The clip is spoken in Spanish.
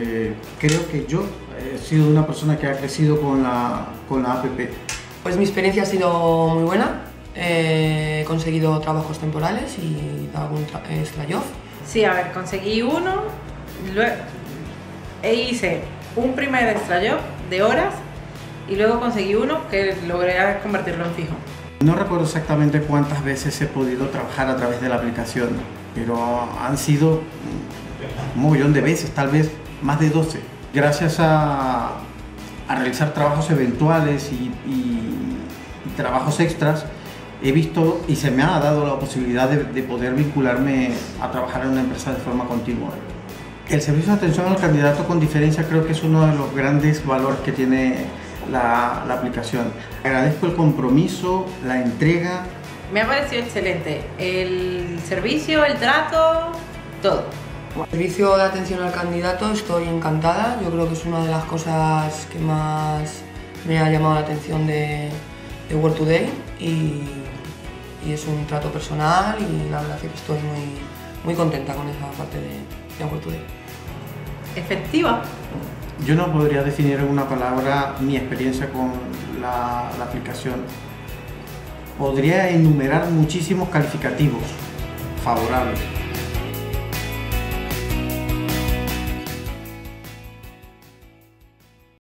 Creo que yo he sido una persona que ha crecido con la app. Pues mi experiencia ha sido muy buena. He conseguido trabajos temporales y algún extra job. Sí, a ver, conseguí uno, hice un primer extra job de horas y luego conseguí uno que logré convertirlo en fijo. No recuerdo exactamente cuántas veces he podido trabajar a través de la aplicación, pero han sido un montón de veces, tal vez más de 12. Gracias a realizar trabajos eventuales y trabajos extras, he visto y se me ha dado la posibilidad de poder vincularme a trabajar en una empresa de forma continua. El servicio de atención al candidato con diferencia creo que es uno de los grandes valores que tiene la aplicación. Agradezco el compromiso, la entrega. Me ha parecido excelente el servicio, el trato, todo. El servicio de atención al candidato estoy encantada. Yo creo que es una de las cosas que más me ha llamado la atención de Work Today y es un trato personal y la verdad es que estoy muy contenta con esa parte de Work Today. Efectiva. Yo no podría definir en una palabra mi experiencia con la aplicación. Podría enumerar muchísimos calificativos favorables.